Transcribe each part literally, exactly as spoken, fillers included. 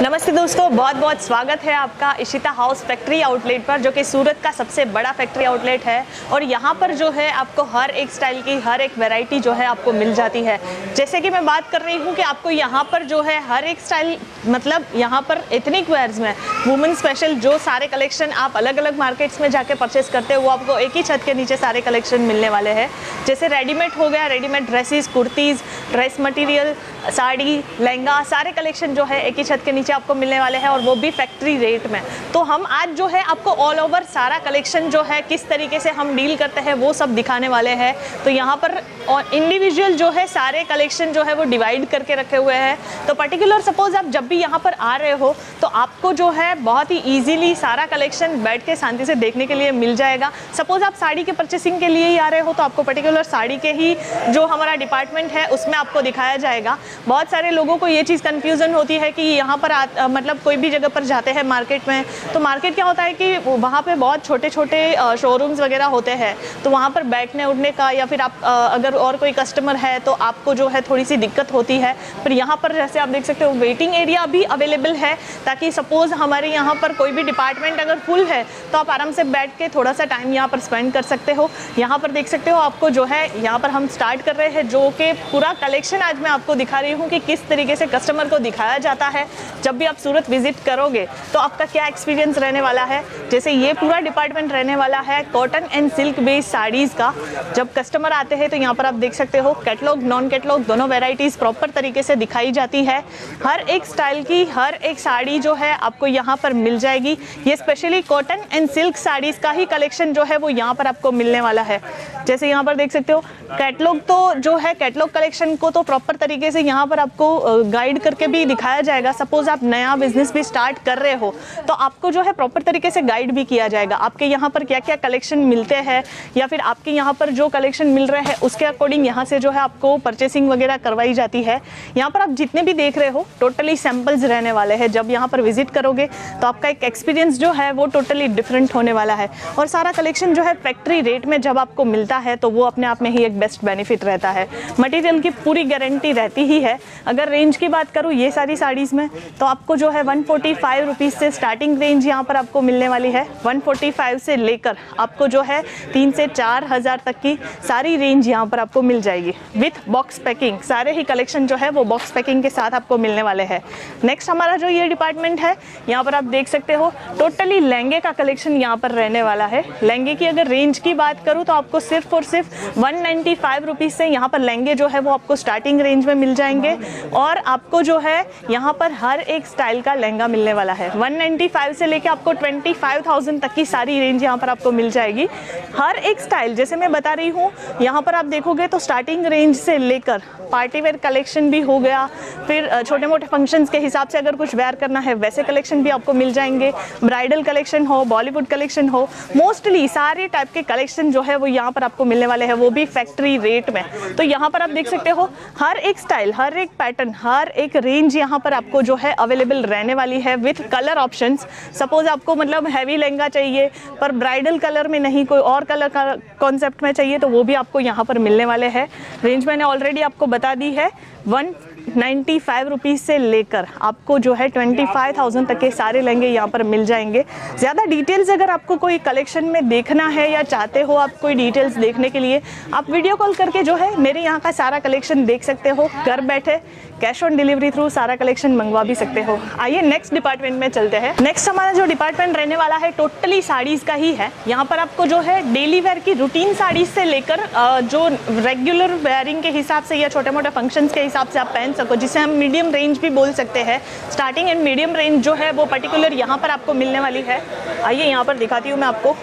नमस्ते दोस्तों, बहुत बहुत स्वागत है आपका इशिता हाउस फैक्ट्री आउटलेट पर, जो कि सूरत का सबसे बड़ा फैक्ट्री आउटलेट है। और यहाँ पर जो है आपको हर एक स्टाइल की हर एक वैरायटी जो है आपको मिल जाती है। जैसे कि मैं बात कर रही हूँ कि आपको यहाँ पर जो है हर एक स्टाइल, मतलब यहाँ पर एथनिक वेयर्स में वुमेन स्पेशल जो सारे कलेक्शन आप अलग अलग मार्केट्स में जाके परचेस करते हो, वो आपको एक ही छत के नीचे सारे कलेक्शन मिलने वाले हैं। जैसे रेडीमेड हो गया, readymade dresses, kurtis, dress material, sari, lehenga, सारे कलेक्शन जो है एक ही छत के नीचे आपको मिलने वाले हैं, और वो भी फैक्ट्री रेट में। तो हम आज जो है आपको ऑल ओवर सारा कलेक्शन जो है किस तरीके से हम डील करते हैं वो सब दिखाने वाले हैं। तो यहाँ पर और इंडिविजुअल जो है सारे कलेक्शन जो है वो डिवाइड करके रखे हुए हैं। तो पर्टिकुलर सपोज आप जब भी यहाँ पर आ रहे हो तो आपको जो है बहुत ही ईजिली सारा कलेक्शन बैठ के शांति से देखने के लिए मिल जाएगा। सपोज आप साड़ी के परचेसिंग के लिए ही आ रहे हो तो आपको पर्टिकुलर साड़ी के ही जो हमारा डिपार्टमेंट है उसमें आपको दिखाया जाएगा। बहुत सारे लोगों को ये चीज़ कन्फ्यूज़न होती है कि यहाँ पर आ, मतलब कोई भी जगह पर जाते हैं मार्केट में, तो मार्केट क्या होता है कि वहाँ पे बहुत छोटे छोटे शोरूम्स वगैरह होते हैं, तो वहाँ पर बैठने उठने का या फिर आप अगर और कोई कस्टमर है तो आपको जो है थोड़ी सी दिक्कत होती है। पर यहाँ पर जैसे आप देख सकते हो वेटिंग एरिया भी अवेलेबल है, ताकि सपोज हमारे यहाँ पर कोई भी डिपार्टमेंट अगर फुल है तो आप आराम से बैठ के थोड़ा सा टाइम यहाँ पर स्पेंड कर सकते हो। यहाँ पर देख सकते हो आपको जो है यहाँ पर हम स्टार्ट कर रहे हैं, जो कि पूरा कलेक्शन आज मैं आपको दिखा रही हूँ कि किस तरीके से कस्टमर को दिखाया जाता है। जब भी आप सूरत विजिट करोगे तो आपका क्या एक्सपीरियंस रहने वाला है। जैसे ये पूरा डिपार्टमेंट रहने वाला है cotton and silk based saris का। जब कस्टमर आते हैं तो यहाँ पर आप देख सकते हो कैटलॉग, नॉन कैटलॉग दोनों वेराइटीज़ प्रॉपर तरीके से दिखाई जाती है। हर एक स्टाइल की हर एक साड़ी जो है आपको यहाँ पर मिल जाएगी। ये specially cotton and silk saris का ही कलेक्शन जो है वो यहाँ पर आपको मिलने वाला है। जैसे यहाँ पर देख सकते हो कैटलॉग, तो जो है कैटलॉग कलेक्शन को तो प्रॉपर तरीके से यहाँ पर आपको गाइड करके भी दिखाया जाएगा। सपोज आप नया बिजनेस भी स्टार्ट कर रहे हो तो आपको जो है प्रॉपर तरीके से गाइड भी किया जाएगा, आपके यहाँ पर क्या क्या कलेक्शन मिलते हैं या फिर आपके यहाँ पर जो कलेक्शन मिल रहे हैं उसके अकॉर्डिंग यहाँ से जो है आपको परचेसिंग वगैरह करवाई जाती है। यहाँ पर आप जितने भी देख रहे हो टोटली सैम्पल्स रहने वाले हैं। जब यहाँ पर विजिट करोगे तो आपका एक एक्सपीरियंस जो है वो टोटली डिफरेंट होने वाला है। और सारा कलेक्शन जो है फैक्ट्री रेट में जब आपको मिलता है तो वो अपने आप में ही एक बेस्ट बेनिफिट रहता है। मटेरियल की पूरी गारंटी रहती ही है। अगर रेंज की बात करूँ ये सारी साड़ीज़ में तो आपको जो है वन फोर्टी फाइव रुपीज़ से स्टार्टिंग रेंज यहाँ पर आपको मिलने वाली है। वन फोर्टी फाइव से लेकर आपको जो है तीन से चार हज़ार तक की सारी रेंज यहाँ पर आपको मिल जाएगी विथ बॉक्स पैकिंग। सारे ही कलेक्शन जो है वो बॉक्स पैकिंग के साथ आपको मिलने वाले हैं। नेक्स्ट हमारा जो ये डिपार्टमेंट है यहाँ पर आप देख सकते हो टोटली लहंगे का कलेक्शन यहाँ पर रहने वाला है। लहंगे की अगर रेंज की बात करूँ तो आपको सिर्फ और सिर्फ वन नाइन्टी फाइव रुपीज़ से यहाँ पर लहंगे जो है वो आपको स्टार्टिंग रेंज में मिल जाएंगे। और आपको जो है यहाँ पर हर एक स्टाइल का लहंगा मिलने वाला है। वन नाइन्टी फाइव से लेके आपको ट्वेंटी फाइव थाउजेंड तक की सारी रेंज यहाँ पर आपको मिल जाएगी। हर एक स्टाइल जैसे मैं बता रही हूँ यहाँ पर आप देखोगे तो स्टार्टिंग रेंज से लेकर पार्टी वेयर कलेक्शन भी हो गया, फिर छोटे मोटे फंक्शंस के हिसाब से अगर कुछ वेयर करना है वैसे कलेक्शन भी आपको मिल जाएंगे। ब्राइडल कलेक्शन हो, बॉलीवुड कलेक्शन हो, मोस्टली सारे टाइप के कलेक्शन जो है वो यहाँ पर आपको मिलने वाले हैं, वो भी फैक्ट्री रेट में। तो यहाँ पर आप देख सकते हो हर एक स्टाइल, हर एक पैटर्न, हर एक रेंज यहाँ पर आपको जो है अवेलेबल रहने वाली है विथ कलर ऑप्शंस। सपोज आपको मतलब हैवी लहंगा चाहिए पर ब्राइडल कलर में नहीं, कोई और कलर का कॉन्सेप्ट में चाहिए तो वो भी आपको यहाँ पर मिलने वाले हैं। रेंज मैंने ऑलरेडी आपको बता दी है, वन नाइन्टी फाइव रुपीज़ से लेकर आपको जो है ट्वेंटी फाइव थाउजेंड तक के सारे लहंगे यहाँ पर मिल जाएंगे। ज़्यादा डिटेल्स अगर आपको कोई कलेक्शन में देखना है या चाहते हो आप कोई डिटेल्स देखने के लिए, आप वीडियो कॉल करके जो है मेरे यहाँ का सारा कलेक्शन देख सकते हो। घर बैठे कैश ऑन डिलीवरी थ्रू सारा कलेक्शन मंगवा भी सकते हो। आइए नेक्स्ट डिपार्टमेंट में चलते हैं। नेक्स्ट हमारा जो डिपार्टमेंट रहने वाला है टोटली साड़ीज़ का ही है। यहाँ पर आपको जो है डेली वेयर की रूटीन साड़ीज से लेकर जो रेगुलर वेयरिंग के हिसाब से या छोटे मोटे फंक्शंस के हिसाब से आप पहन सको, जिसे हम मीडियम रेंज भी बोल सकते हैं। स्टार्टिंग एंड मीडियम रेंज जो है वो पर्टिकुलर यहाँ पर आपको मिलने वाली है। आइए यहाँ पर दिखाती हूँ मैं आपको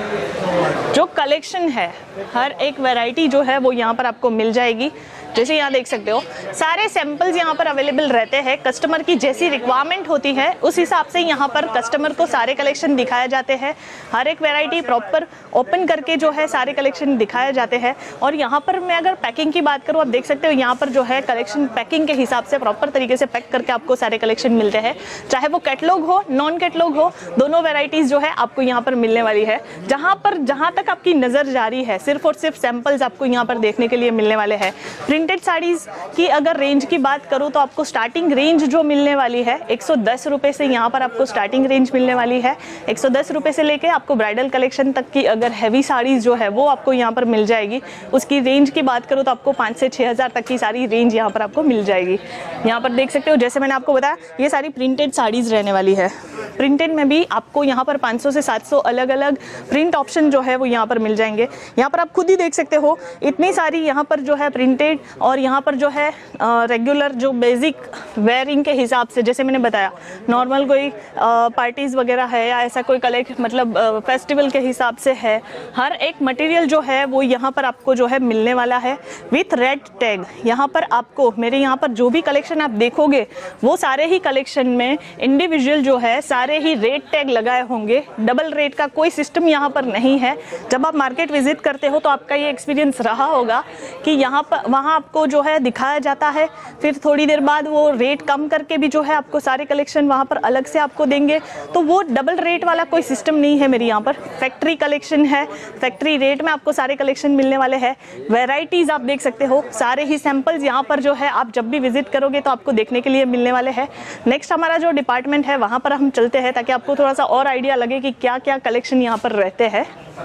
जो कलेक्शन है। हर एक वैरायटी जो है वो यहाँ पर आपको मिल जाएगी। जैसे यहाँ देख सकते हो सारे सैंपल्स यहाँ पर अवेलेबल रहते हैं। कस्टमर की जैसी रिक्वायरमेंट होती है उस हिसाब से यहाँ पर कस्टमर को सारे कलेक्शन दिखाए जाते हैं। हर एक वैरायटी प्रॉपर ओपन करके जो है सारे कलेक्शन दिखाए जाते हैं। और यहाँ पर मैं अगर पैकिंग की बात करूँ, आप देख सकते हो यहाँ पर जो है कलेक्शन पैकिंग के हिसाब से प्रॉपर तरीके से पैक करके आपको सारे कलेक्शन मिलते हैं। चाहे वो कैटलॉग हो, नॉन कैटलॉग हो, दोनों वेराइटीज़ जो है आपको यहाँ पर मिलने वाली है। जहाँ पर जहाँ तक आपकी नज़र जा रही है सिर्फ और सिर्फ सैंपल्स आपको यहाँ पर देखने के लिए मिलने वाले हैं। प्रिंटेड साड़ीज़ की अगर रेंज की बात करूँ तो आपको स्टार्टिंग रेंज जो मिलने वाली है एक सौ दस रुपये से यहाँ पर आपको स्टार्टिंग रेंज मिलने वाली है। एक सौ दस रुपये से लेके आपको ब्राइडल कलेक्शन तक की अगर हैवी साड़ीज़ जो है वो आपको यहाँ पर मिल जाएगी। उसकी रेंज की बात करूँ तो आपको पाँच से छः हज़ार तक की सारी रेंज यहाँ पर आपको मिल जाएगी। यहाँ पर देख सकते हो, जैसे मैंने आपको बताया ये सारी प्रिंटेड साड़ीज़ रहने वाली है। प्रिंटेड में भी आपको यहाँ पर पाँच सौ से सात सौ अलग अलग प्रिंट ऑप्शन जो है वो यहाँ पर मिल जाएंगे। यहाँ पर आप खुद ही देख सकते हो इतनी सारी यहाँ पर जो है प्रिंटेड और यहाँ पर जो है रेगुलर जो बेसिक वेयरिंग के हिसाब से, जैसे मैंने बताया नॉर्मल कोई पार्टीज़ वगैरह है या ऐसा कोई कलेक्ट मतलब फेस्टिवल के हिसाब से है, हर एक मटेरियल जो है वो यहाँ पर आपको जो है मिलने वाला है विथ रेड टैग। यहाँ पर आपको मेरे यहाँ पर जो भी कलेक्शन आप देखोगे वो सारे ही कलेक्शन में इंडिविजुअल जो है सारे ही रेट टैग लगाए होंगे। डबल रेट का कोई सिस्टम यहाँ पर नहीं है। जब आप मार्केट विजिट करते हो तो आपका ये एक्सपीरियंस रहा होगा कि यहाँ पर वहाँ आपको जो है दिखाया जाता है, फिर थोड़ी देर बाद वो रेट कम करके भी जो है आपको सारे कलेक्शन वहाँ पर अलग से आपको देंगे। तो वो डबल रेट वाला कोई सिस्टम नहीं है मेरी यहाँ पर। फैक्ट्री कलेक्शन है, फैक्ट्री रेट में आपको सारे कलेक्शन मिलने वाले हैं। वेराइटीज़ आप देख सकते हो, सारे ही सैंपल्स यहाँ पर जो है आप जब भी विजिट करोगे तो आपको देखने के लिए मिलने वाले हैं। नेक्स्ट हमारा जो डिपार्टमेंट है वहाँ पर हम चलते हैं ताकि आपको थोड़ा सा और आइडिया लगे कि क्या क्या कलेक्शन यहाँ पर रहते हैं।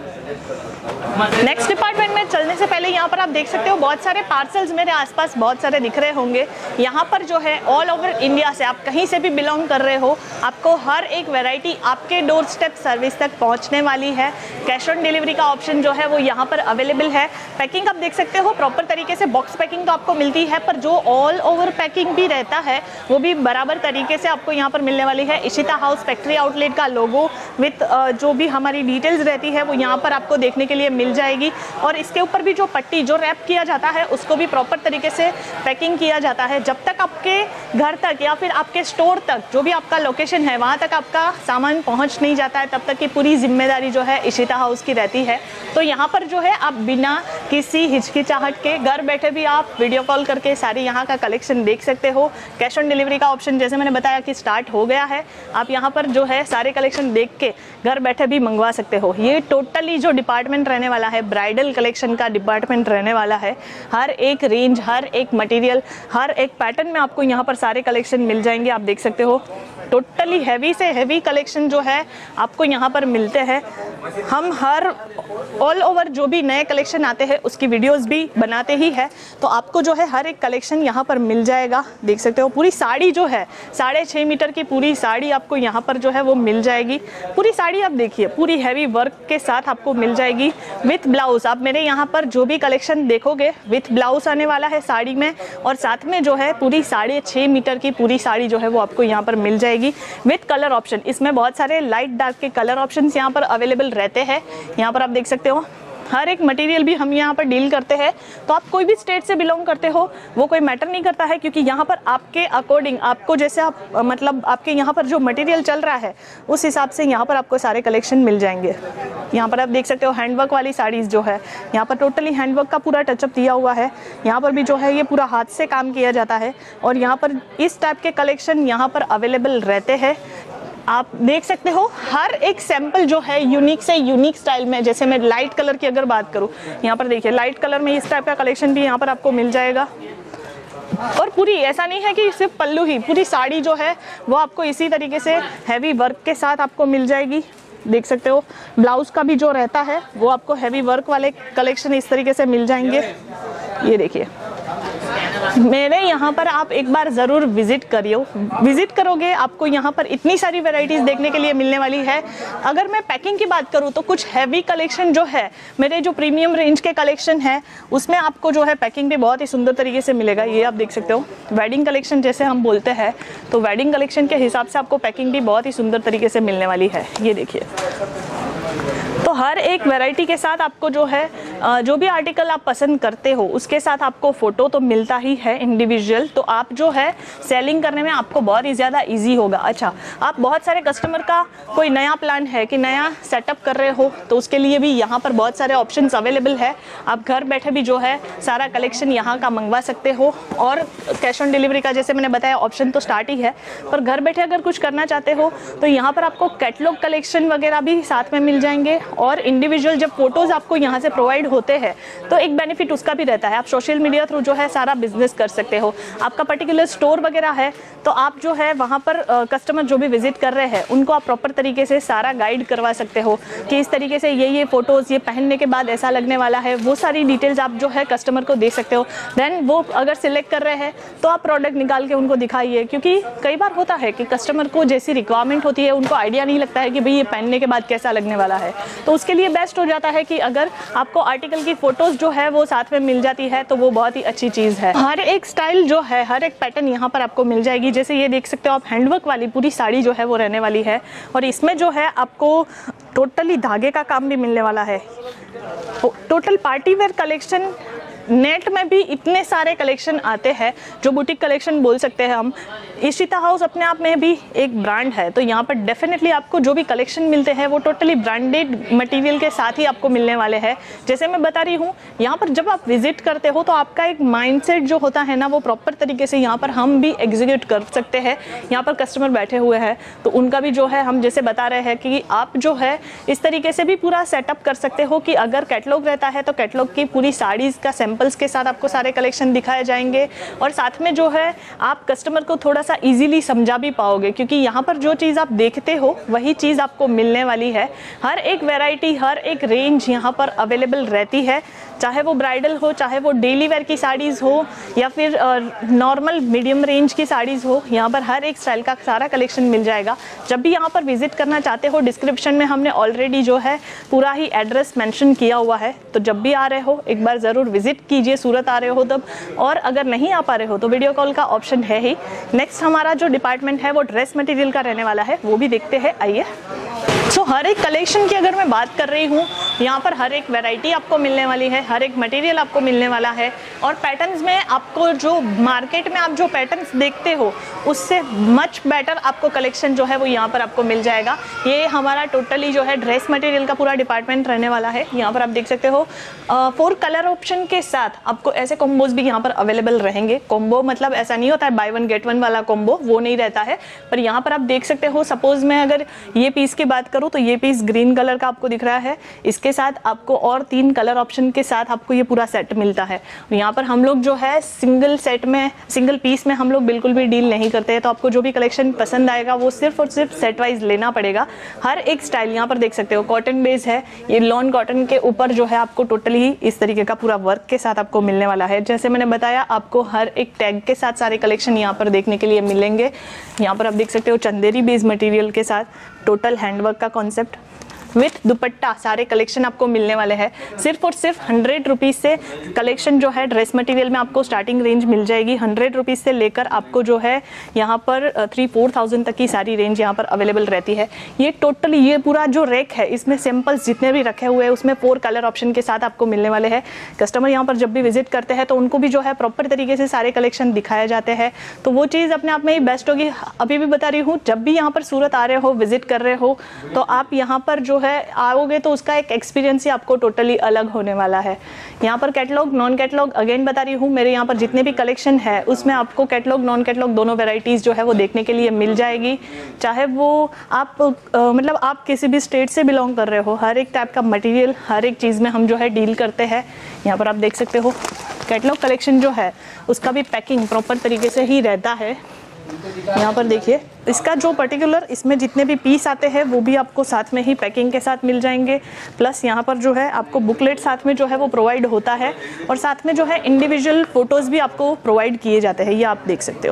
नेक्स्ट डिपार्टमेंट में चलने से पहले यहाँ पर आप देख सकते हो बहुत सारे पार्सल्स मेरे आसपास बहुत सारे दिख रहे होंगे। यहाँ पर जो है ऑल ओवर इंडिया से आप कहीं से भी बिलोंग कर रहे हो, आपको हर एक वैरायटी आपके डोर स्टेप सर्विस तक पहुँचने वाली है। कैश ऑन डिलीवरी का ऑप्शन जो है वो यहाँ पर अवेलेबल है। पैकिंग आप देख सकते हो प्रॉपर तरीके से, बॉक्स पैकिंग तो आपको मिलती है पर जो ऑल ओवर पैकिंग भी रहता है वो भी बराबर तरीके से आपको यहाँ पर मिलने वाली है। इशिता हाउस फैक्ट्री आउटलेट का लोगो विथ जो भी हमारी डिटेल्स रहती है वो यहाँ पर आपको देखने के लिए मिल जाएगी। और इसके ऊपर भी जो पट्टी जो रैप किया जाता है उसको भी प्रॉपर तरीके से पैकिंग किया जाता है। जब तक आपके घर तक या फिर आपके स्टोर तक जो भी आपका लोकेशन है वहाँ तक आपका सामान पहुँच नहीं जाता है तब तक की पूरी जिम्मेदारी जो है इशिता हाउस की रहती है। तो यहाँ पर जो है आप बिना किसी हिचकिचाहट के घर बैठे भी आप वीडियो कॉल करके सारी यहाँ का कलेक्शन देख सकते हो। कैश ऑन डिलीवरी का ऑप्शन जैसे मैंने बताया कि स्टार्ट हो गया है। आप यहाँ पर जो है सारे कलेक्शन देख के घर बैठे भी मंगवा सकते हो। ये टोटली जो डिपार्टमेंट रहने वाला है ब्राइडल कलेक्शन का डिपार्टमेंट रहने वाला है। हर एक रेंज, हर एक मटेरियल, हर एक पैटर्न में आपको यहाँ पर सारे कलेक्शन मिल जाएंगे। आप देख सकते हो टोटली हैवी से हैवी कलेक्शन जो है आपको यहाँ पर मिलते हैं। हम हर ऑल ओवर जो भी नए कलेक्शन आते हैं उसकी वीडियोस भी बनाते ही है, तो आपको जो है हर एक कलेक्शन यहाँ पर मिल जाएगा। देख सकते हो पूरी साड़ी जो है साढ़े छः मीटर की पूरी साड़ी आपको यहाँ पर जो है वो मिल जाएगी। पूरी साड़ी आप देखिए पूरी हैवी वर्क के साथ आपको मिल जाएगी विथ ब्लाउज। आप मेरे यहाँ पर जो भी कलेक्शन देखोगे विथ ब्लाउज आने वाला है साड़ी में, और साथ में जो है पूरी साढ़े छः मीटर की पूरी साड़ी जो है वो आपको यहाँ पर मिल जाएगी विथ कलर ऑप्शन। इसमें बहुत सारे लाइट डार्क के कलर ऑप्शंस यहाँ पर अवेलेबल रहते हैं। यहाँ पर आप देख सकते हो हर एक मटेरियल भी हम यहाँ पर डील करते हैं। तो आप कोई भी स्टेट से बिलोंग करते हो वो कोई मैटर नहीं करता है, क्योंकि यहाँ पर आपके अकॉर्डिंग आपको जैसे आप मतलब आपके यहाँ पर जो मटेरियल चल रहा है उस हिसाब से यहाँ पर आपको सारे कलेक्शन मिल जाएंगे। यहाँ पर आप देख सकते हो हैंडवर्क वाली साड़ीज़ जो है यहाँ पर टोटली हैंडवर्क का पूरा टचअप दिया हुआ है। यहाँ पर भी जो है ये पूरा हाथ से काम किया जाता है और यहाँ पर इस टाइप के कलेक्शन यहाँ पर अवेलेबल रहते हैं। आप देख सकते हो हर एक सैंपल जो है यूनिक से यूनिक स्टाइल में। जैसे मैं लाइट कलर की अगर बात करूँ, यहाँ पर देखिए लाइट कलर में इस टाइप का कलेक्शन भी यहाँ पर आपको मिल जाएगा। और पूरी ऐसा नहीं है कि सिर्फ पल्लू ही, पूरी साड़ी जो है वो आपको इसी तरीके से हैवी वर्क के साथ आपको मिल जाएगी। देख सकते हो ब्लाउज का भी जो रहता है वो आपको हैवी वर्क वाले कलेक्शन इस तरीके से मिल जाएंगे। ये देखिए मेरे यहाँ पर आप एक बार ज़रूर विजिट करियो विजिट करोगे आपको यहाँ पर इतनी सारी वैरायटीज़ देखने के लिए मिलने वाली है। अगर मैं पैकिंग की बात करूँ तो कुछ हैवी कलेक्शन जो है मेरे जो प्रीमियम रेंज के कलेक्शन है उसमें आपको जो है पैकिंग भी बहुत ही सुंदर तरीके से मिलेगा। ये आप देख सकते हो वेडिंग कलेक्शन जैसे हम बोलते हैं, तो वेडिंग कलेक्शन के हिसाब से आपको पैकिंग भी बहुत ही सुंदर तरीके से मिलने वाली है। ये देखिए तो हर एक वैरायटी के साथ आपको जो है जो भी आर्टिकल आप पसंद करते हो उसके साथ आपको फ़ोटो तो मिलता ही है इंडिविजुअल, तो आप जो है सेलिंग करने में आपको बहुत ही ज़्यादा इजी होगा। अच्छा, आप बहुत सारे कस्टमर का कोई नया प्लान है कि नया सेटअप कर रहे हो तो उसके लिए भी यहाँ पर बहुत सारे ऑप्शंस अवेलेबल है। आप घर बैठे भी जो है सारा कलेक्शन यहाँ का मंगवा सकते हो। और कैश ऑन डिलीवरी का जैसे मैंने बताया ऑप्शन तो स्टार्ट ही है, पर घर बैठे अगर कुछ करना चाहते हो तो यहाँ पर आपको कैटलॉग कलेक्शन वगैरह भी साथ में मिल जाएंगे। और इंडिविजुअल जब फोटोज़ आपको यहाँ से प्रोवाइड होते हैं तो एक बेनिफिट उसका भी रहता है, आप सोशल मीडिया थ्रू जो है सारा बिजनेस कर सकते हो। आपका पर्टिकुलर स्टोर वगैरह है तो आप जो है वहाँ पर कस्टमर जो भी विजिट कर रहे हैं उनको आप प्रॉपर तरीके से सारा गाइड करवा सकते हो कि इस तरीके से ये ये फोटोज़ ये पहनने के बाद ऐसा लगने वाला है, वो सारी डिटेल्स आप जो है कस्टमर को दे सकते हो। देन वो अगर सिलेक्ट कर रहे हैं तो आप प्रोडक्ट निकाल के उनको दिखाइए, क्योंकि कई बार होता है कि कस्टमर को जैसी रिक्वायरमेंट होती है उनको आइडिया नहीं लगता है कि भाई ये पहनने के बाद कैसा लगने वाला है। तो उसके लिए बेस्ट हो जाता है कि अगर आपको आर्टिकल की फ़ोटोज़ जो है वो साथ में मिल जाती है तो वो बहुत ही अच्छी चीज़ है। हर एक स्टाइल जो है, हर एक पैटर्न यहाँ पर आपको मिल जाएगी। जैसे ये देख सकते हो आप, हैंडवर्क वाली पूरी साड़ी जो है वो रहने वाली है और इसमें जो है आपको टोटली धागे का काम भी मिलने वाला है। Total party wear collection, net में भी इतने सारे कलेक्शन आते हैं जो बुटीक कलेक्शन बोल सकते हैं हम। इशिता हाउस अपने आप में भी एक ब्रांड है, तो यहाँ पर डेफिनेटली आपको जो भी कलेक्शन मिलते हैं वो टोटली ब्रांडेड मटेरियल के साथ ही आपको मिलने वाले हैं। जैसे मैं बता रही हूँ, यहाँ पर जब आप विजिट करते हो तो आपका एक माइंडसेट जो होता है ना वो प्रॉपर तरीके से यहाँ पर हम भी एग्जीक्यूट कर सकते हैं। यहाँ पर कस्टमर बैठे हुए हैं तो उनका भी जो है हम जैसे बता रहे हैं कि आप जो है इस तरीके से भी पूरा सेटअप कर सकते हो कि अगर कैटलॉग रहता है तो कैटलॉग की पूरी साड़ीज़ का सैंपल्स के साथ आपको सारे कलेक्शन दिखाए जाएंगे और साथ में जो है आप कस्टमर को थोड़ा सा इजीली समझा भी पाओगे, क्योंकि यहाँ पर जो चीज़ आप देखते हो वही चीज़ आपको मिलने वाली है। हर एक वैरायटी, हर एक रेंज यहाँ पर अवेलेबल रहती है, चाहे वो ब्राइडल हो, चाहे वो डेली वेयर की साड़ीज़ हो या फिर नॉर्मल मीडियम रेंज की साड़ीज़ हो। यहाँ पर हर एक स्टाइल का सारा कलेक्शन मिल जाएगा। जब भी यहाँ पर विजिट करना चाहते हो, डिस्क्रिप्शन में हमने ऑलरेडी जो है पूरा ही एड्रेस मेंशन किया हुआ है, तो जब भी आ रहे हो एक बार ज़रूर विजिट कीजिए, सूरत आ रहे हो तब। और अगर नहीं आ पा रहे हो तो वीडियो कॉल का ऑप्शन है ही। नेक्स्ट हमारा जो डिपार्टमेंट है वो ड्रेस मटेरियल का रहने वाला है, वो भी देखते हैं, आइए। सो so, हर एक कलेक्शन की अगर मैं बात कर रही हूँ, यहाँ पर हर एक वैरायटी आपको मिलने वाली है, हर एक मटेरियल आपको मिलने वाला है और पैटर्न्स में आपको जो मार्केट में आप जो पैटर्न्स देखते हो उससे मच बेटर आपको कलेक्शन जो है वो यहाँ पर आपको मिल जाएगा। ये हमारा टोटली जो है ड्रेस मटेरियल का पूरा डिपार्टमेंट रहने वाला है। यहाँ पर आप देख सकते हो फोर कलर ऑप्शन के साथ आपको ऐसे कॉम्बोज भी यहाँ पर अवेलेबल रहेंगे। कॉम्बो मतलब ऐसा नहीं होता है बाय वन गेट वन वाला कॉम्बो, वो नहीं रहता है, पर यहाँ पर आप देख सकते हो। सपोज मैं अगर ये पीस की बात करूँ तो ये पीस ग्रीन कलर का आपको दिख रहा है, इसके साथ आपको और तीन कलर ऑप्शन के साथ आपको ये पूरा सेट मिलता है। यहाँ पर हम लोग जो है सिंगल सेट में, सिंगल पीस में हम लोग बिल्कुल भी डील नहीं करते हैं, तो आपको जो भी कलेक्शन पसंद आएगा वो सिर्फ और सिर्फ सेट वाइज लेना पड़ेगा। हर एक स्टाइल यहाँ पर देख सकते हो, कॉटन बेस है, ये लॉन कॉटन के ऊपर जो है आपको टोटली इस तरीके का पूरा वर्क के साथ आपको मिलने वाला है। जैसे मैंने बताया, आपको हर एक टैग के साथ सारे कलेक्शन यहाँ पर देखने के लिए मिलेंगे। यहाँ पर आप देख सकते हो चंदेरी बेस मटेरियल के साथ टोटल हैंडवर्क का कॉन्सेप्ट विथ दुपट्टा सारे कलेक्शन आपको मिलने वाले हैं। सिर्फ और सिर्फ हंड्रेड रुपीज़ से कलेक्शन जो है ड्रेस मटेरियल में आपको स्टार्टिंग रेंज मिल जाएगी। हंड्रेड रुपीज़ से लेकर आपको जो है यहाँ पर थ्री फोर थाउजेंड तक की सारी रेंज यहाँ पर अवेलेबल रहती है। ये टोटली ये पूरा जो रैक है इसमें सैंपल्स जितने भी रखे हुए हैं उसमें फोर कलर ऑप्शन के साथ आपको मिलने वाले हैं। कस्टमर यहाँ पर जब भी विजिट करते हैं तो उनको भी जो है प्रॉपर तरीके से सारे कलेक्शन दिखाए जाते हैं, तो वो चीज़ अपने आप में ही बेस्ट होगी। अभी भी बता रही हूँ, जब भी यहाँ पर सूरत आ रहे हो, विजिट कर रहे हो, तो आप यहाँ पर जो है आओगे तो उसका एक एक्सपीरियंस ही आपको टोटली अलग होने वाला है। यहाँ पर कैटलॉग, नॉन कैटलॉग, अगेन बता रही हूँ, मेरे यहाँ पर जितने भी कलेक्शन है उसमें आपको कैटलॉग, नॉन कैटलॉग दोनों वेराइटीज़ जो है वो देखने के लिए मिल जाएगी। चाहे वो आप आ, मतलब आप किसी भी स्टेट से बिलोंग कर रहे हो, हर एक टाइप का मटेरियल हर एक चीज़ में हम जो है डील करते हैं। यहाँ पर आप देख सकते हो कैटलॉग कलेक्शन जो है उसका भी पैकिंग प्रॉपर तरीके से ही रहता है। यहाँ पर देखिए, इसका जो पर्टिकुलर इसमें जितने भी पीस आते हैं वो भी आपको साथ में ही पैकिंग के साथ मिल जाएंगे। प्लस यहाँ पर जो है आपको बुकलेट साथ में जो है वो प्रोवाइड होता है और साथ में जो है इंडिविजुअल फ़ोटोज़ भी आपको प्रोवाइड किए जाते हैं, ये आप देख सकते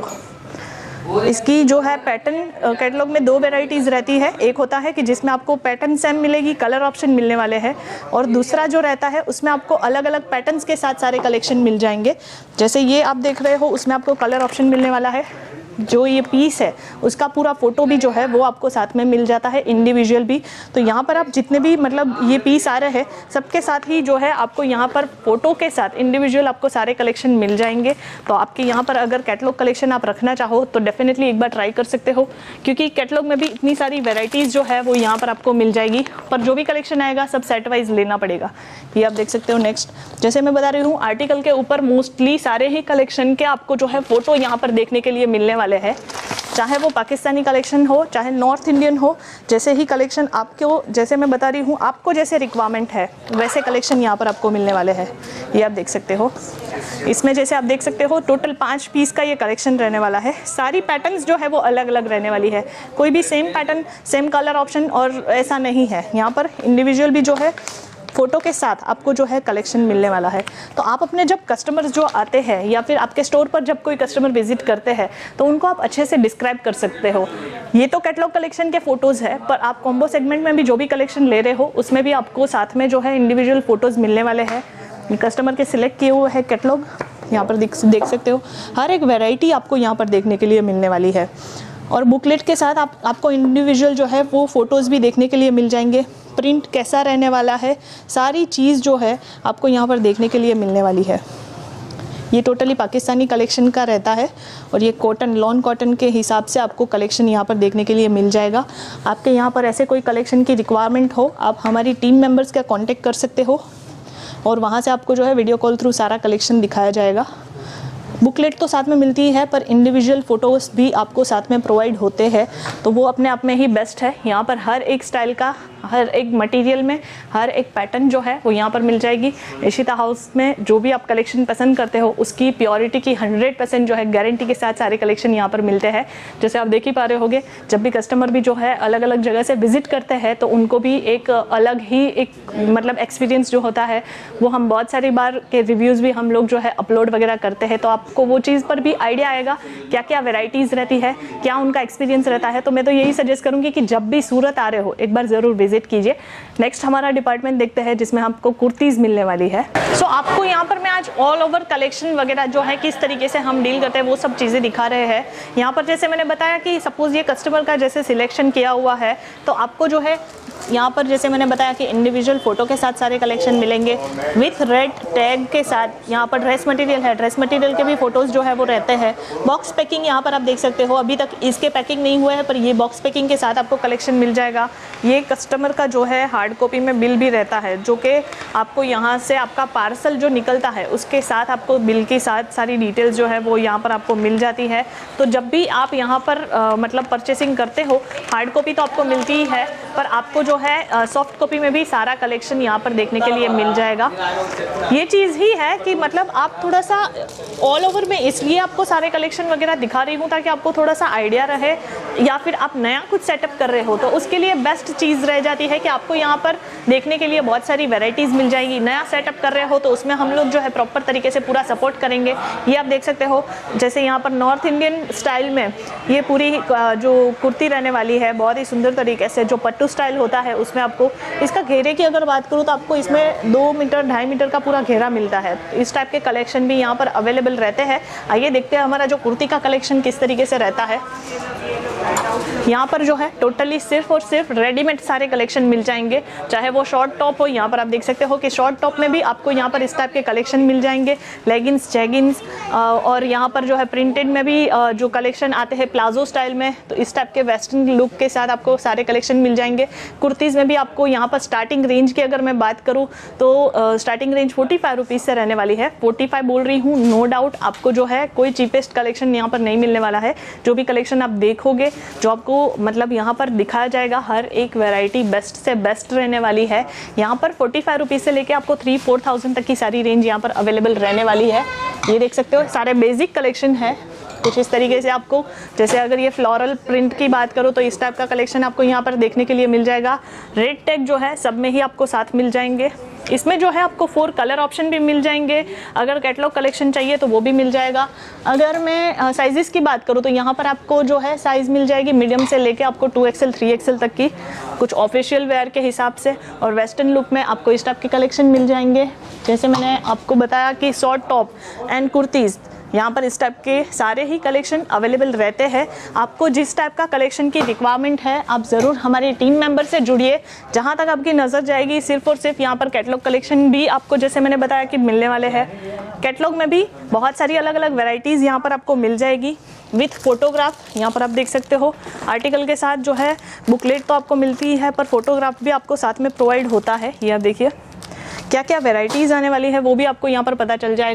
हो। इसकी जो है पैटर्न कैटलॉग में दो वेराइटीज़ रहती है। एक होता है कि जिसमें आपको पैटर्न सेम मिलेगी, कलर ऑप्शन मिलने वाले हैं, और दूसरा जो रहता है उसमें आपको अलग अलग पैटर्न्स के साथ सारे कलेक्शन मिल जाएंगे। जैसे ये आप देख रहे हो, उसमें आपको कलर ऑप्शन मिलने वाला है। जो ये पीस है उसका पूरा फ़ोटो भी जो है वो आपको साथ में मिल जाता है, इंडिविजुअल भी। तो यहाँ पर आप जितने भी मतलब ये पीस आ रहे हैं सबके साथ ही जो है आपको यहाँ पर फ़ोटो के साथ इंडिविजुअल आपको सारे कलेक्शन मिल जाएंगे। तो आपके यहाँ पर अगर कैटलॉग कलेक्शन आप रखना चाहो तो डेफिनेटली एक बार ट्राई कर सकते हो, क्योंकि कैटलॉग में भी इतनी सारी वेराइटीज़ जो है वो यहाँ पर आपको मिल जाएगी, पर जो भी कलेक्शन आएगा सब सेट वाइज लेना पड़ेगा। ये आप देख सकते हो। नेक्स्ट, जैसे मैं बता रही हूँ, आर्टिकल के ऊपर मोस्टली सारे ही कलेक्शन के आपको जो है फ़ोटो यहाँ पर देखने के लिए मिलने वाले हैं। चाहे वो पाकिस्तानी कलेक्शन हो चाहे नॉर्थ इंडियन हो, जैसे ही कलेक्शन आपको, जैसे मैं बता रही हूँ आपको जैसे रिक्वायरमेंट है वैसे कलेक्शन यहाँ पर आपको मिलने वाले हैं। ये आप देख सकते हो, इसमें जैसे आप देख सकते हो टोटल पाँच पीस का ये कलेक्शन रहने वाला है। सारी पैटर्न्स जो है वो अलग अलग रहने वाली है, कोई भी same pattern same colour option और ऐसा नहीं है। यहाँ पर इंडिविजुअल भी जो है फ़ोटो के साथ आपको जो है कलेक्शन मिलने वाला है। तो आप अपने जब कस्टमर्स जो आते हैं या फिर आपके स्टोर पर जब कोई कस्टमर विजिट करते हैं तो उनको आप अच्छे से डिस्क्राइब कर सकते हो। ये तो कैटलॉग कलेक्शन के फ़ोटोज़ है, पर आप कॉम्बो सेगमेंट में भी जो भी कलेक्शन ले रहे हो उसमें भी आपको साथ में जो है इंडिविजुअल फ़ोटोज़ मिलने वाले हैं। कस्टमर के सिलेक्ट किए हुए हैं कैटलॉग यहाँ पर देख देख सकते हो। हर एक वैरायटी आपको यहाँ पर देखने के लिए मिलने वाली है और बुकलेट के साथ आप आपको इंडिविजुअल जो है वो फ़ोटोज़ भी देखने के लिए मिल जाएंगे। प्रिंट कैसा रहने वाला है, सारी चीज़ जो है आपको यहाँ पर देखने के लिए मिलने वाली है। ये टोटली पाकिस्तानी कलेक्शन का रहता है और ये कॉटन, लॉन कॉटन के हिसाब से आपको कलेक्शन यहाँ पर देखने के लिए मिल जाएगा। आपके यहाँ पर ऐसे कोई कलेक्शन की रिक्वायरमेंट हो, आप हमारी टीम मेम्बर्स का कॉन्टेक्ट कर सकते हो और वहाँ से आपको जो है वीडियो कॉल थ्रू सारा कलेक्शन दिखाया जाएगा। बुकलेट तो साथ में मिलती है, पर इंडिविजुअल फ़ोटोज़ भी आपको साथ में प्रोवाइड होते हैं, तो वो अपने आप में ही बेस्ट है। यहाँ पर हर एक स्टाइल का, हर एक मटेरियल में हर एक पैटर्न जो है वो यहाँ पर मिल जाएगी। इशिता हाउस में जो भी आप कलेक्शन पसंद करते हो उसकी प्योरिटी की हंड्रेड परसेंट जो है गारंटी के साथ सारे कलेक्शन यहाँ पर मिलते हैं। जैसे आप देख ही पा रहे होगे, जब भी कस्टमर भी जो है अलग अलग जगह से विजिट करते हैं तो उनको भी एक अलग ही एक मतलब एक्सपीरियंस जो होता है वो हम बहुत सारी बार के रिव्यूज़ भी हम लोग जो है अपलोड वगैरह करते हैं, तो आपको वो चीज़ पर भी आइडिया आएगा क्या क्या वेराइटीज़ रहती है, क्या उनका एक्सपीरियंस रहता है। तो मैं तो यही सजेस्ट करूँगी कि जब भी सूरत आ रहे हो एक बार ज़रूर विजिट कीजिए। नेक्स्ट हमारा डिपार्टमेंट देखते हैं जिसमें आपको कुर्तीज़ मिलने वाली है। सो so, आपको यहाँ पर मैं आज ऑल ओवर कलेक्शन वगैरह जो है किस तरीके से हम डील करते हैं वो सब चीज़ें दिखा रहे हैं। यहाँ पर जैसे मैंने बताया कि सपोज़ ये कस्टमर का जैसे सिलेक्शन किया हुआ है तो आपको जो है यहाँ पर जैसे मैंने बताया कि इंडिविजुअल फ़ोटो के साथ सारे कलेक्शन मिलेंगे विथ रेड टैग के साथ। यहाँ पर ड्रेस मटेरियल है, ड्रेस मटेरियल के भी फ़ोटोज़ जो है वो रहते हैं। बॉक्स पैकिंग यहाँ पर आप देख सकते हो, अभी तक इसके पैकिंग नहीं हुए है पर ये बॉक्स पैकिंग के साथ आपको कलेक्शन मिल जाएगा। ये कस्टमर का जो है हार्ड कॉपी में बिल भी रहता है, जो कि आपको यहाँ से आपका पार्सल जो निकलता है उसके साथ आपको बिल के साथ सारी डिटेल्स जो है वो यहाँ पर आपको मिल जाती है। तो जब भी आप यहाँ पर आ, मतलब परचेसिंग करते हो, हार्ड कॉपी तो आपको मिलती ही है, पर आपको जो है सॉफ्ट कॉपी में भी सारा कलेक्शन यहाँ पर देखने के लिए मिल जाएगा। ये चीज़ ही है कि मतलब आप थोड़ा सा ऑल ओवर में इसलिए आपको सारे कलेक्शन वगैरह दिखा रही हूँ ताकि आपको थोड़ा सा आइडिया रहे, या फिर आप नया कुछ सेटअप कर रहे हो तो उसके लिए बेस्ट चीज़ रह जाती है कि आपको यहाँ पर देखने के लिए बहुत सारी वेराइटीज़ मिल जाएगी। नया सेटअप कर रहे हो तो उसमें हम लोग जो है प्रॉपर तरीके से पूरा सपोर्ट करेंगे। ये आप देख सकते हो, जैसे यहाँ पर नॉर्थ इंडियन स्टाइल में ये पूरी जो कुर्ती रहने वाली है बहुत ही सुंदर तरीके से, जो पट्टू स्टाइल होता है उसमें आपको इसका घेरे की अगर बात करूँ तो आपको इसमें दो मीटर ढाई मीटर का पूरा घेरा मिलता है। इस टाइप के कलेक्शन भी यहाँ पर अवेलेबल रहते हैं। आइए देखते हैं हमारा जो कुर्ती का कलेक्शन किस तरीके से रहता है। यहाँ पर जो है टोटली सिर्फ और सिर्फ रेडीमेड सारे कलेक्शन मिल जाएंगे, चाहे वो शॉर्ट टॉप हो। यहाँ पर आप देख सकते हो कि शॉर्ट टॉप में भी आपको यहाँ पर इस टाइप के कलेक्शन मिल जाएंगे, लेगिंग्स, जैगिंग्स, और यहाँ पर जो है प्रिंटेड में भी जो कलेक्शन आते हैं प्लाजो स्टाइल में, तो इस टाइप के वेस्टर्न लुक के साथ आपको सारे कलेक्शन मिल जाएंगे। कुर्तीज़ में भी आपको यहाँ पर स्टार्टिंग रेंज की अगर मैं बात करूँ तो starting range forty five rupees से रहने वाली है। फोर्टी फाइव बोल रही हूँ, नो डाउट आपको जो है कोई चीपेस्ट कलेक्शन यहाँ पर नहीं मिलने वाला है। जो भी कलेक्शन आप देखोगे, जो आपको मतलब यहाँ पर दिखाया जाएगा, हर एक वैरायटी बेस्ट से बेस्ट रहने वाली है। यहाँ पर फोर्टी फाइव रुपीज़ से लेके आपको थ्री फोर थाउजेंड तक की सारी रेंज यहाँ पर अवेलेबल रहने वाली है। ये देख सकते हो सारे बेसिक कलेक्शन है कुछ इस तरीके से आपको। जैसे अगर ये फ्लोरल प्रिंट की बात करो तो इस टाइप का कलेक्शन आपको यहाँ पर देखने के लिए मिल जाएगा। रेड टैग जो है सब में ही आपको साथ मिल जाएंगे। इसमें जो है आपको फोर कलर ऑप्शन भी मिल जाएंगे। अगर कैटलॉग कलेक्शन चाहिए तो वो भी मिल जाएगा। अगर मैं साइजेस की बात करूँ तो यहाँ पर आपको जो है साइज़ मिल जाएगी मीडियम से लेके आपको टू एक्सएल थ्री एक्सएल तक की, कुछ ऑफिशियल वेयर के हिसाब से। और वेस्टर्न लुक में आपको इस टाइप के कलेक्शन मिल जाएंगे। जैसे मैंने आपको बताया कि शॉर्ट टॉप एंड कुर्तीज़, यहाँ पर इस टाइप के सारे ही कलेक्शन अवेलेबल रहते हैं। आपको जिस टाइप का कलेक्शन की रिक्वायरमेंट है आप ज़रूर हमारी टीम मेंबर से जुड़िए। जहाँ तक आपकी नज़र जाएगी सिर्फ और सिर्फ यहाँ पर कैटलॉग कलेक्शन भी आपको जैसे मैंने बताया कि मिलने वाले हैं। कैटलॉग में भी बहुत सारी अलग अलग वेराइटीज़ यहाँ पर आपको मिल जाएगी विथ फोटोग्राफ। यहाँ पर आप देख सकते हो आर्टिकल के साथ जो है बुकलेट तो आपको मिलती है, पर फोटोग्राफ भी आपको साथ में प्रोवाइड होता है। ये आप देखिए क्या क्या वेराइटीज़ आने वाली है वो भी आपको यहाँ पर पता चल जाएगा।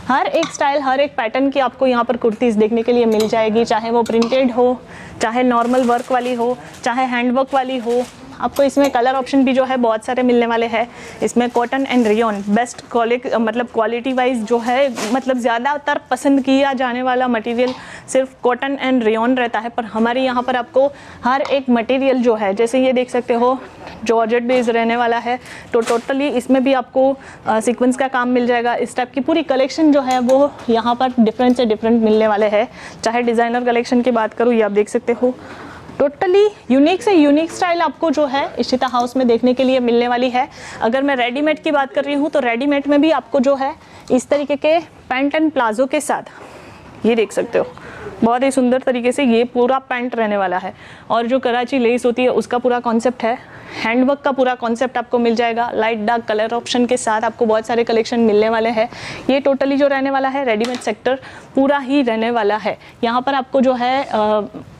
हर एक स्टाइल, हर एक पैटर्न की आपको यहाँ पर कुर्तीज़ देखने के लिए मिल जाएगी, चाहे वो प्रिंटेड हो, चाहे नॉर्मल वर्क वाली हो, चाहे हैंड वर्क वाली हो। आपको इसमें कलर ऑप्शन भी जो है बहुत सारे मिलने वाले हैं। इसमें cotton and rayon best quality, मतलब क्वालिटी वाइज जो है, मतलब ज़्यादातर पसंद किया जाने वाला मटेरियल सिर्फ कॉटन एंड रेयॉन रहता है, पर हमारे यहाँ पर आपको हर एक मटेरियल जो है, जैसे ये देख सकते हो जॉर्जेट बेस रहने वाला है, तो टोटली इसमें भी आपको सीक्वेंस का काम मिल जाएगा। इस टाइप की पूरी कलेक्शन जो है वो यहाँ पर डिफरेंट से डिफरेंट मिलने वाले हैं। चाहे डिज़ाइनर कलेक्शन की बात करूँ, ये आप देख सकते हो टोटली यूनिक से यूनिक स्टाइल आपको जो है इशिता हाउस में देखने के लिए मिलने वाली है। अगर मैं रेडीमेड की बात कर रही हूँ तो रेडीमेड में भी आपको जो है इस तरीके के पैंट एंड प्लाजो के साथ, ये देख सकते हो बहुत ही सुंदर तरीके से ये पूरा पैंट रहने वाला है। और जो कराची लेस होती है उसका पूरा कॉन्सेप्ट है, हैंडवर्क का पूरा कॉन्सेप्ट आपको मिल जाएगा। लाइट डार्क कलर ऑप्शन के साथ आपको बहुत सारे कलेक्शन मिलने वाले हैं। ये टोटली जो रहने वाला है रेडीमेड सेक्टर पूरा ही रहने वाला है। यहाँ पर आपको जो है आ,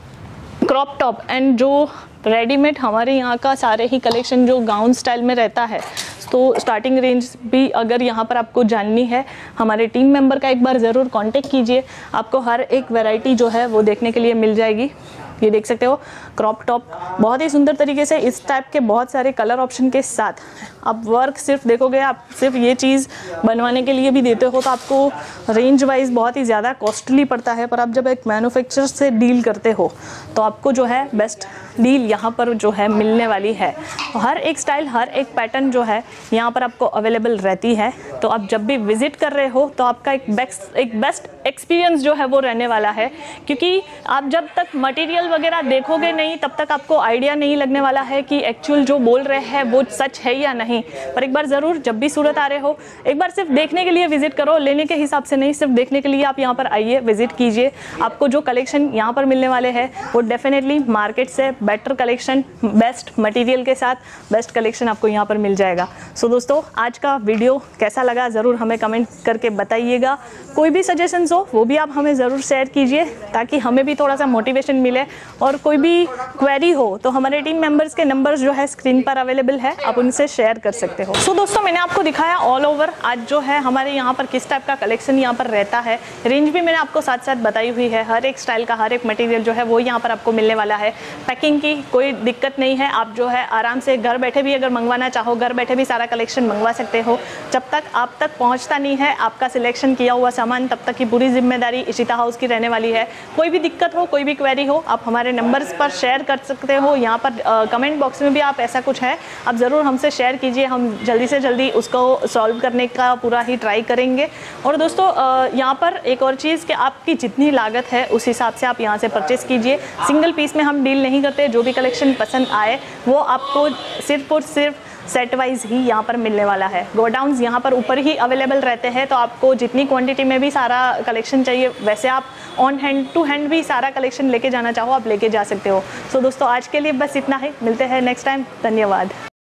क्रॉप टॉप एंड जो रेडीमेड हमारे यहाँ का सारे ही कलेक्शन जो गाउन स्टाइल में रहता है, तो स्टार्टिंग रेंज भी अगर यहाँ पर आपको जाननी है, हमारे टीम मेंबर का एक बार ज़रूर कांटेक्ट कीजिए। आपको हर एक वैरायटी जो है वो देखने के लिए मिल जाएगी। ये देख सकते हो क्रॉप टॉप बहुत ही सुंदर तरीके से इस टाइप के बहुत सारे कलर ऑप्शन के साथ। आप वर्क सिर्फ देखोगे, आप सिर्फ ये चीज़ बनवाने के लिए भी देते हो तो आपको रेंज वाइज बहुत ही ज़्यादा कॉस्टली पड़ता है, पर आप जब एक मैन्युफैक्चरर से डील करते हो तो आपको जो है बेस्ट डील यहाँ पर जो है मिलने वाली है। तो हर एक स्टाइल, हर एक पैटर्न जो है यहाँ पर आपको अवेलेबल रहती है। तो आप जब भी विजिट कर रहे हो तो आपका एक बेस्ट एक बेस्ट एक्सपीरियंस जो है वो रहने वाला है, क्योंकि आप जब तक मटेरियल वगैरह देखोगे नहीं तब तक आपको आइडिया नहीं लगने वाला है कि एक्चुअल जो बोल रहे हैं वो सच है या नहीं। पर एक बार ज़रूर जब भी सूरत आ रहे हो एक बार सिर्फ देखने के लिए विजिट करो, लेने के हिसाब से नहीं, सिर्फ देखने के लिए आप यहाँ पर आइए, विजिट कीजिए। आपको जो कलेक्शन यहाँ पर मिलने वाले हैं वो डेफिनेटली मार्केट से बेटर कलेक्शन, बेस्ट मटेरियल के साथ बेस्ट कलेक्शन आपको यहाँ पर मिल जाएगा। सो दोस्तों, आज का वीडियो कैसा लगा ज़रूर हमें कमेंट करके बताइएगा। कोई भी सजेशंस हो वो भी आप हमें ज़रूर शेयर कीजिए ताकि हमें भी थोड़ा सा मोटिवेशन मिले। और कोई भी क्वेरी हो तो हमारे टीम मेंबर्स के नंबर्स जो है स्क्रीन पर अवेलेबल है, आप उनसे शेयर कर सकते हो। सो so, दोस्तों, मैंने आपको दिखाया ऑल ओवर आज जो है हमारे यहाँ पर किस टाइप का कलेक्शन यहाँ पर रहता है। रेंज भी मैंने आपको साथ साथ बताई हुई है। हर एक स्टाइल का हर एक मटेरियल जो है वो यहाँ पर आपको मिलने वाला है। पैकिंग की कोई दिक्कत नहीं है, आप जो है आराम से घर बैठे भी अगर मंगवाना चाहो, घर बैठे भी सारा कलेक्शन मंगवा सकते हो। जब तक आप तक पहुँचता नहीं है आपका सिलेक्शन किया हुआ सामान, तब तक की पूरी जिम्मेदारी इशिता हाउस की रहने वाली है। कोई भी दिक्कत हो, कोई भी क्वेरी हो, आप हमारे नंबर्स पर शेयर कर सकते हो। यहाँ पर कमेंट बॉक्स में भी आप ऐसा कुछ है आप ज़रूर हमसे शेयर कीजिए, हम जल्दी से जल्दी उसको सॉल्व करने का पूरा ही ट्राई करेंगे। और दोस्तों, यहाँ पर एक और चीज़ कि आपकी जितनी लागत है उस हिसाब से आप यहाँ से परचेस कीजिए। सिंगल पीस में हम डील नहीं करते, जो भी कलेक्शन पसंद आए वो आपको सिर्फ और सिर्फ सेट वाइज ही यहाँ पर मिलने वाला है। गोडाउन्स यहाँ पर ऊपर ही अवेलेबल रहते हैं, तो आपको जितनी क्वांटिटी में भी सारा कलेक्शन चाहिए वैसे आप ऑन हैंड टू हैंड भी सारा कलेक्शन लेके जाना चाहो आप लेके जा सकते हो। सो दोस्तों, आज के लिए बस इतना ही, मिलते हैं नेक्स्ट टाइम। धन्यवाद।